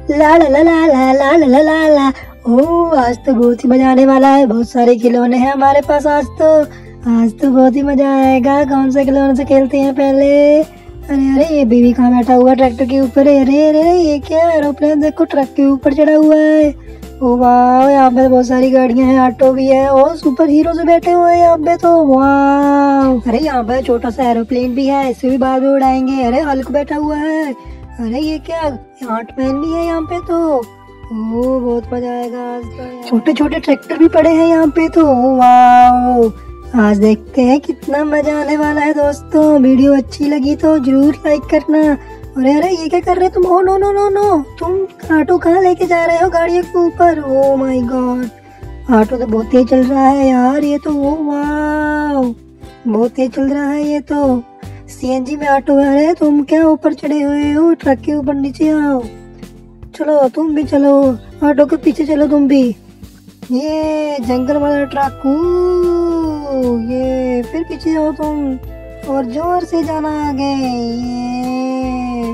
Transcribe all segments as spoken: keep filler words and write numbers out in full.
ला ला ला ला ला ला ला ला ला ला। ओ आज तो बहुत ही मजा आने वाला है। बहुत सारे खिलौने हैं हमारे पास आज तो। आज तो बहुत ही मजा आएगा। कौन से खिलौने से खेलते हैं पहले। अरे अरे ये बेबी कहाँ बैठा हुआ ट्रैक्टर के ऊपर। अरे अरे अरे ये क्या एरोप्लेन देखो ट्रक के ऊपर चढ़ा हुआ है। ओ वाह यहाँ पे बहुत सारी गाड़ियां हैं, ऑटो भी है और सुपर हीरो से बैठे हुए हैं यहाँ पे तो। वाह अरे यहाँ पे छोटा सा एरोप्लेन भी है, इससे भी बाद में उड़ाएंगे। अरे हल्क बैठा हुआ है। अरे ये क्या आर्टमैन भी है यहाँ पे तो। ओ बहुत मजा आएगा आज तो। छोटे छोटे ट्रैक्टर भी पड़े हैं यहाँ पे तो। वाह आज देखते हैं कितना मजा आने वाला है दोस्तों। वीडियो अच्छी लगी तो जरूर लाइक करना। अरे अरे ये क्या कर रहे हो तुम। Oh no no no no तुम ऑटो कहाँ लेके जा रहे हो गाड़ियों के ऊपर। ओ माय गॉड ऑटो तो बहुत तेज चल रहा है यार ये तो। ओ वाह बहुत तेज चल रहा है ये तो। सीएनजी में ऑटो है। अरे तुम क्या ऊपर चढ़े हुए हो ट्रक के ऊपर, नीचे आओ। चलो तुम भी चलो ऑटो के पीछे चलो तुम भी। ये जंगल वाला ट्रक। ये फिर पीछे जाओ तुम और जोर से जाना आगे। ये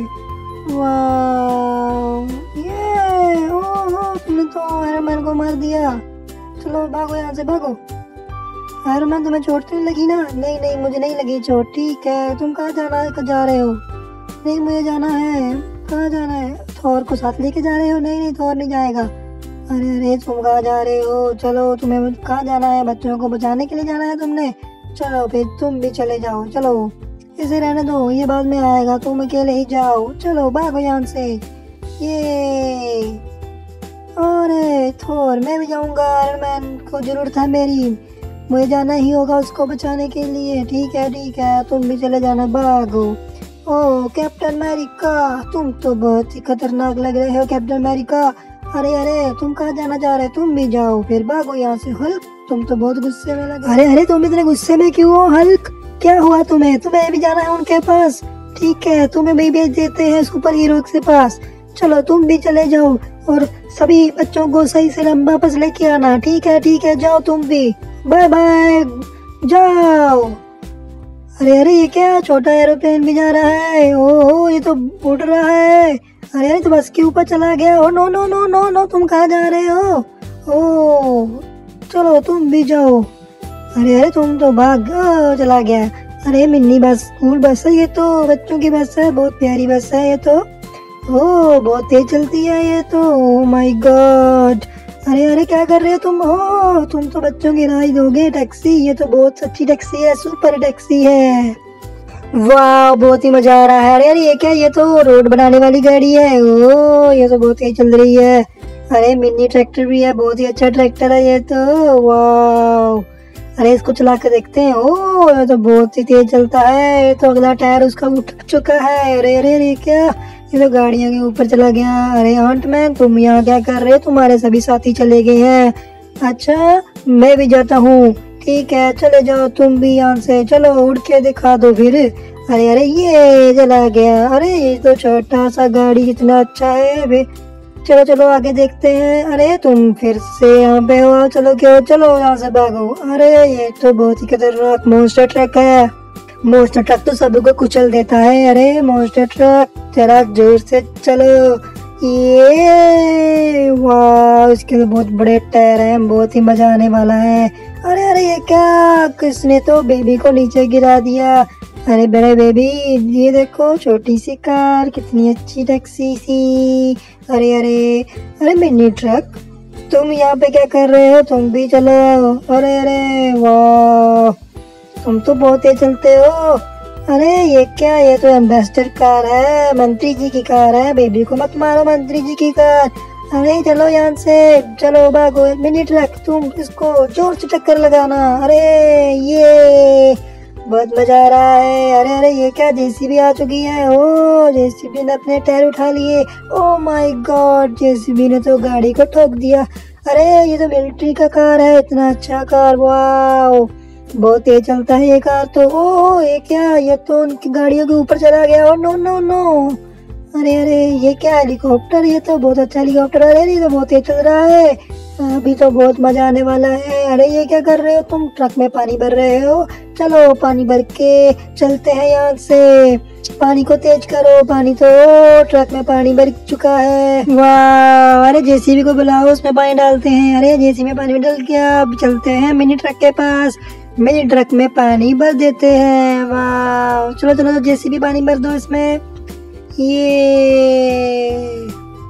वाह ये ओहो तुमने तो आयरन को मार दिया। चलो भागो यहाँ से भागो। आयरन तुम्हें चोट तो नहीं लगी ना। नहीं नहीं मुझे नहीं लगी चोट। ठीक है तुम कहाँ जाना है, कहाँ जा रहे हो। नहीं मुझे जाना है। कहाँ जाना है। थोर को साथ लेके जा रहे हो। नहीं नहीं थोर नहीं जाएगा। अरे अरे तुम कहाँ जा रहे हो। चलो तुम्हें कहाँ जाना है, बच्चों को बचाने के लिए जाना है तुमने। चलो फिर तुम भी चले जाओ। चलो इसे रहने दो, ये बाद में आएगा, तुम अकेले ही जाओ। चलो भागो यहाँ से। ये अरे थोर मैं भी जाऊंगा। आयरन मैन को जरूरत है मेरी, मुझे जाना ही होगा उसको बचाने के लिए। ठीक है ठीक है तुम भी चले जाना भागो। ओ कैप्टन अमेरिका तुम तो बहुत ही खतरनाक लग रहे हो कैप्टन अमेरिका। अरे अरे तुम कहाँ जाना चाह रहे हो, तुम भी जाओ फिर भागो यहाँ से। हल्क तुम तो बहुत गुस्से में लगे। अरे अरे तुम इतने गुस्से में क्यों हो हल्क, क्या हुआ तुम्हें। तुम्हें भी जाना है उनके पास। ठीक है तुम्हें भी भेज देते हैं सुपर हीरो के पास। चलो तुम भी चले जाओ और सभी बच्चों को सही से वापस लेके आना। ठीक है ठीक है जाओ तुम भी। बाय बाय जाओ। अरे अरे ये क्या छोटा एरोप्लेन भी जा रहा है। ओहो ये तो उड़ रहा है। अरे अरे तो बस के ऊपर चला गया। Oh no no no no no तुम कहाँ जा रहे हो। ओ चलो तुम भी जाओ। अरे अरे तुम तो भाग चला गया। अरे मिनी बस स्कूल बस है ये तो, बच्चों की बस है, बहुत प्यारी बस है ये तो। ओ बहुत तेज चलती है ये तो। ओ माय गॉड अरे अरे क्या कर रहे हो तुम। हो तुम तो बच्चों की राइड दोगे टैक्सी। ये तो बहुत अच्छी टैक्सी है, सुपर टैक्सी है। वाह बहुत ही मजा आ रहा है। अरे अरे ये क्या, ये तो रोड बनाने वाली गाड़ी है। ओ ये तो बहुत तेज चल रही है। अरे मिनी ट्रैक्टर भी है, बहुत ही अच्छा ट्रैक्टर है ये तो। वाह अरे इसको चला के देखते हैं। ओ ये तो बहुत ही तेज चलता है। ये तो अगला टायर उसका उठ चुका है। अरे अरे अरे क्या, ये तो गाड़ियों के ऊपर चला गया। अरे आंटमैन तुम यहाँ क्या कर रहे हो, तुम्हारे सभी साथी चले गए हैं। अच्छा मैं भी जाता हूँ। ठीक है चले जाओ तुम भी यहाँ से। चलो उड़ के दिखा दो फिर। अरे अरे ये चला गया। अरे ये तो छोटा सा गाड़ी कितना अच्छा है। अबे चलो चलो आगे देखते हैं। अरे तुम फिर से यहाँ पे हो। चलो क्यों, चलो यहाँ से भागो। अरे ये तो बहुत ही खतरनाक मॉन्स्टर ट्रक है। मॉन्स्टर ट्रक तो सबको कुचल देता है। अरे मॉन्स्टर ट्रक जरा जोर से चलो। ये वाह इसके तो बहुत बड़े टायर हैं, बहुत ही मजा आने वाला है। अरे अरे ये क्या, किसने तो बेबी को नीचे गिरा दिया। अरे बड़े बेबी ये देखो छोटी सी कार, कितनी अच्छी टैक्सी सी। अरे अरे अरे मिनी ट्रक तुम यहाँ पे क्या कर रहे हो, तुम भी चलो। अरे अरे वाह तुम तो बहुत तेज चलते हो। अरे ये क्या, ये तो एम्बेसडर कार है, मंत्री जी की कार है। बेबी को मत मारो, मंत्री जी की कार। अरे चलो यहाँ से, चलो भागो। मिनी ट्रक तुम इसको जोर से टक्कर लगाना। अरे ये बहुत मजा आ रहा है। अरे अरे ये क्या, जेसीबी आ चुकी है। ओ जेसीबी ने अपने टायर उठा लिए। ओ माय गॉड जेसीबी ने तो गाड़ी को ठोक दिया। अरे ये तो मिलिट्री का कार है, इतना अच्छा कार। वाह बहुत तेज चलता है ये कार तो। ओ ये क्या, ये तो उनकी गाड़ियों के ऊपर चला गया। ओ नो नो नो अरे अरे ये क्या हेलीकॉप्टर, ये तो बहुत अच्छा हेलीकॉप्टर है। अरे ये तो बहुत तेज चल रहा है, अभी तो बहुत मजा आने वाला है। अरे ये क्या कर रहे हो तुम, ट्रक में पानी भर रहे हो? चलो पानी भर के चलते हैं यहाँ से। पानी को तेज करो, पानी तो ट्रक में पानी भर चुका है। वाह, अरे जेसीबी को बुलाओ, उसमें पानी डालते हैं। अरे जेसीबी में पानी डल गया, अब चलते हैं मिनी ट्रक के पास, मिनी ट्रक में पानी भर देते हैं। वाह, चलो चलो जेसीबी पानी भर दो इसमें। ये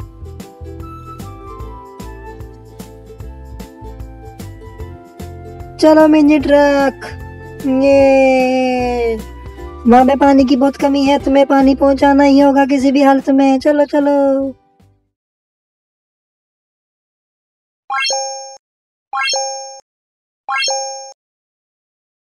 चलो मिनी ट्रक, ये वहाँ पे पानी की बहुत कमी है, तुम्हें पानी पहुंचाना ही होगा किसी भी हालत में। चलो चलो।